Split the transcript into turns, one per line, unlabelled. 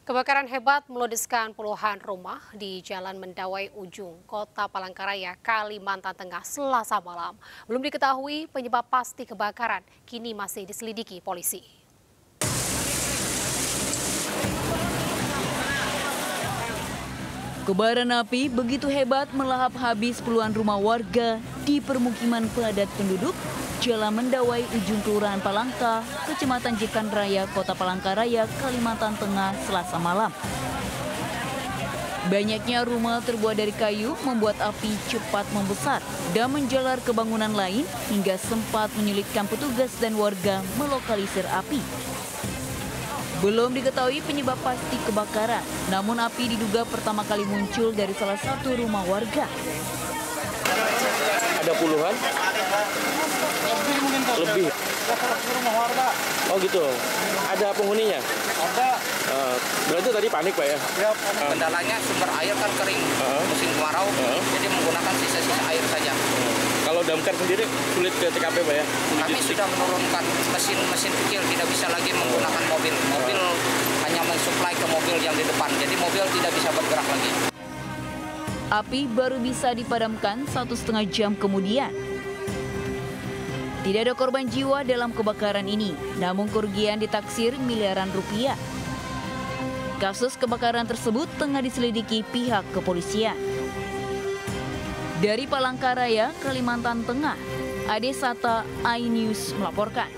Kebakaran hebat meludeskan puluhan rumah di Jalan Mendawai Ujung, Kota Palangkaraya, Kalimantan Tengah, Selasa malam. Belum diketahui penyebab pasti kebakaran, kini masih diselidiki polisi.
Kobaran api begitu hebat melahap habis puluhan rumah warga di permukiman padat penduduk Jalan Mendawai Ujung Kelurahan Palangka, Kecamatan Jekan Raya, Kota Palangkaraya, Kalimantan Tengah, Selasa malam. Banyaknya rumah terbuat dari kayu membuat api cepat membesar dan menjalar ke bangunan lain hingga sempat menyulitkan petugas dan warga melokalisir api. Belum diketahui penyebab pasti kebakaran, namun api diduga pertama kali muncul dari salah satu rumah warga.
Ada puluhan? Lebih.
Rumah warga.
Oh gitu. Ada penghuninya?
Ada.
Berarti tadi panik Pak ya?
Ya,
Kendalanya sumber air kan kering, musim kemarau, jadi menggunakan sisa-sisa air saja.
Kalau damkar sendiri sulit ke TKP Pak ya?
Kami sudah menurunkan mesin kecil, tidak bisa lagi menggunakan mobil. Mobil hanya mensuplai ke mobil yang di depan, jadi mobil tidak bisa bergerak lagi.
Api baru bisa dipadamkan 1,5 jam kemudian. Tidak ada korban jiwa dalam kebakaran ini, namun kerugian ditaksir miliaran rupiah. Kasus kebakaran tersebut tengah diselidiki pihak kepolisian. Dari Palangkaraya, Kalimantan Tengah, Ade Sata, iNews melaporkan.